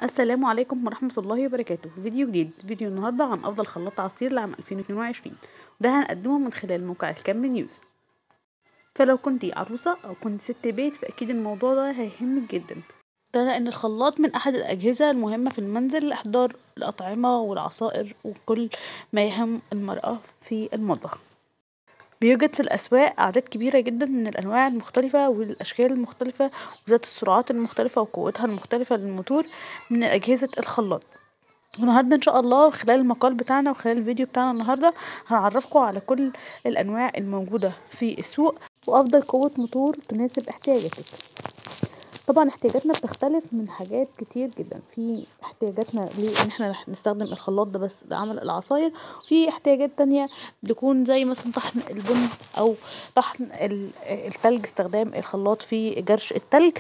السلام عليكم ورحمة الله وبركاته. فيديو جديد، فيديو النهاردة عن أفضل خلاط عصير لعام 2022، وده هنقدمه من خلال موقع الكم نيوز. فلو كنتي عروسة أو كنت ست بيت فأكيد الموضوع ده هيهمك جدا، ده لأن الخلاط من أحد الأجهزة المهمة في المنزل لإحضار الأطعمة والعصائر وكل ما يهم المرأة في المطبخ. بيوجد في الأسواق أعداد كبيرة جدا من الأنواع المختلفة والأشكال المختلفة وذات السرعات المختلفة وقوتها المختلفة للموتور من أجهزة الخلاط. النهارده ان شاء الله خلال المقال بتاعنا وخلال الفيديو بتاعنا النهارده هنعرفكم على كل الانواع الموجوده في السوق وافضل قوه موتور تناسب احتياجاتك. طبعا احتياجاتنا بتختلف من حاجات كتير جدا، في احتياجاتنا لان احنا نستخدم الخلاط ده بس لعمل العصاير، وفي احتياجات تانية بتكون زي مثلا طحن البن او طحن التلج، استخدام الخلاط في جرش التلج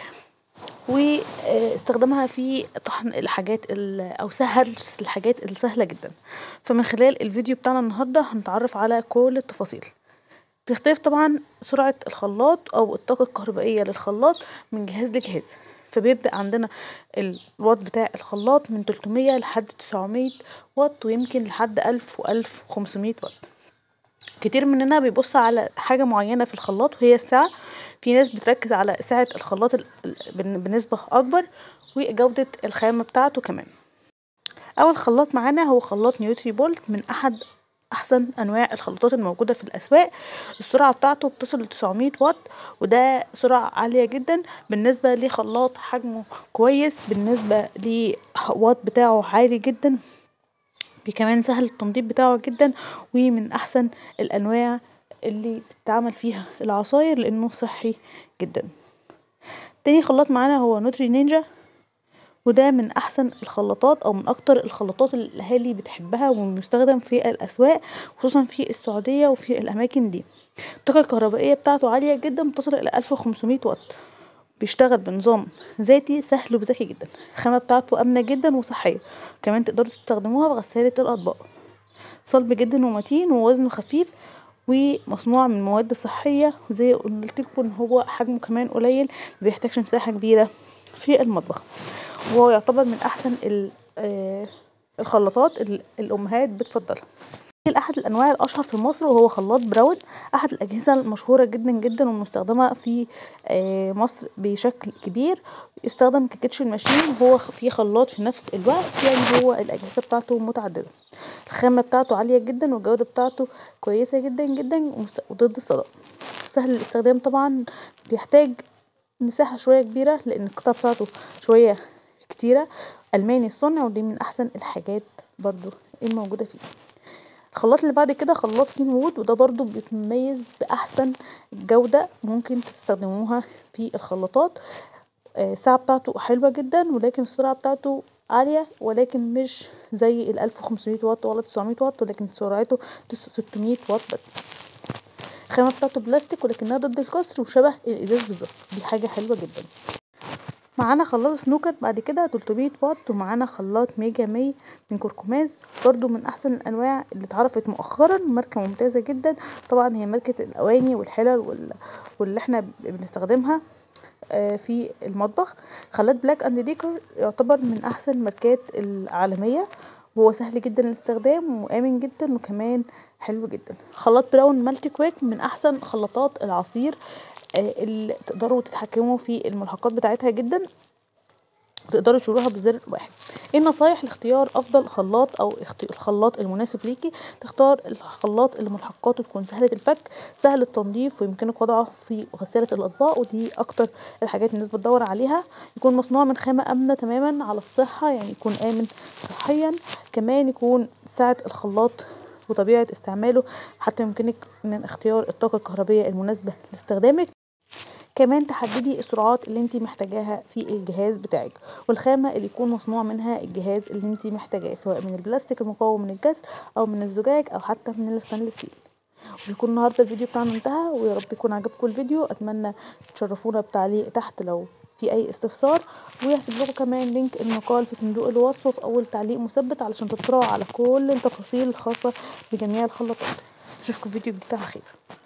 واستخدامها في طحن الحاجات او سهل الحاجات السهله جدا. فمن خلال الفيديو بتاعنا النهارده هنتعرف على كل التفاصيل. بتختلف طبعا سرعه الخلاط او الطاقه الكهربائيه للخلاط من جهاز لجهاز، فبيبدأ عندنا الوات بتاع الخلاط من 300 لحد 900 واط ويمكن لحد 1000 و 1500 واط. كتير مننا بيبص على حاجة معينة في الخلاط وهي السعة، في ناس بتركز على سعة الخلاط بنسبة أكبر وجودة الخامة بتاعته كمان. أول خلاط معانا هو خلاط نيوتري بولت، من أحسن أنواع الخلاطات الموجودة في الأسواق. السرعة بتاعته بتصل ل 900 واط، وده سرعة عالية جدا بالنسبة لخلاط حجمه كويس، بالنسبة لواط بتاعه عالي جدا، كمان سهل التنظيف بتاعه جدا، ومن احسن الانواع اللي بتتعمل فيها العصاير لانه صحي جدا. تاني خلاط معانا هو نوتري نينجا، وده من احسن الخلاطات او من اكتر الخلاطات اللي الاهالي بتحبها ومستخدم في الاسواق خصوصا في السعودية وفي الاماكن دي. الطاقة الكهربائية بتاعته عالية جدا، بتصل الى 1500 واط، بيشتغل بنظام ذاتي سهل وذكي جدا. الخامة بتاعته امنة جدا وصحية، كمان تقدروا تستخدموها في غسالة الاطباق. صلب جدا ومتين ووزنه خفيف ومصنوع من مواد صحية، وزي قلت لكم ان هو حجمه كمان قليل، مبيحتاجش مساحة كبيرة في المطبخ، وهو يعتبر من احسن الخلاطات اللي الامهات بتفضلها. احد الانواع الاشهر في مصر وهو خلاط براون، احد الاجهزه المشهوره جدا جدا والمستخدمه في مصر بشكل كبير. يستخدم ككيتشن ماشين، وهو في خلاط في نفس الوقت، يعني هو الاجهزه بتاعته متعدده. الخامه بتاعته عاليه جدا والجوده بتاعته كويسه جدا جدا وضد الصدأ. سهل الاستخدام طبعا، بيحتاج مساحه شويه كبيره لان القطع بتاعته شويه كتيره. الماني الصنع، ودي من احسن الحاجات برضو الموجوده فيه. الخلاط اللي بعد كده خلاط كين وود، وده برضو بيتميز باحسن جودة ممكن تستخدموها في الخلاطات. السعة بتاعته حلوة جدا، ولكن السرعة بتاعته عالية، ولكن مش زي ال 1500 واط ولا 900 واط، ولكن سرعته 600 واط بس. الخامة بتاعته بلاستيك ولكنها ضد الكسر وشبه الازاز بالظبط، دي حاجة حلوة جدا. معانا خلاط سنوكر بعد كده 300 واط، ومعانا خلاط ميجا مي من كركماز، برضو من احسن الانواع اللي اتعرفت مؤخرا، ماركة ممتازة جدا. طبعا هي ماركة الاواني والحلل واللي احنا بنستخدمها في المطبخ. خلاط بلاك اند ديكور يعتبر من احسن الماركات العالمية، وهو سهل جدا الاستخدام وامن جدا وكمان حلو جدا. خلاط براون مالتي كويك من احسن خلاطات العصير اللي تقدروا تتحكموا في الملحقات بتاعتها جدا، وتقدروا تشيلوها بزر واحد. ايه النصايح لاختيار افضل خلاط او الخلاط المناسب ليكي؟ تختار الخلاط اللي ملحقاته تكون سهله الفك، سهل التنظيف، ويمكنك وضعه في غساله الاطباق، ودي اكتر الحاجات الناس بتدور عليها. يكون مصنوع من خامه امنه تماما على الصحه، يعني يكون امن صحيا. كمان يكون سعه الخلاط وطبيعه استعماله حتى يمكنك من اختيار الطاقه الكهربائيه المناسبه لاستخدامك. كمان تحددي السرعات اللي انت محتاجاها في الجهاز بتاعك، والخامة اللي يكون مصنوع منها الجهاز اللي انت محتاجاه، سواء من البلاستيك المقاوم من الكسر او من الزجاج او حتى من الستانلس ستيل. ويكون النهارده الفيديو بتاعنا انتهى، ويا رب يكون عجبكم الفيديو. اتمنى تشرفونا بتعليق تحت لو في اي استفسار، وهسيب لكم كمان لينك المقال في صندوق الوصف في اول تعليق مثبت علشان تطلعوا على كل التفاصيل الخاصة بجميع الخلاطات. اشوفكم في فيديو جديد على خير.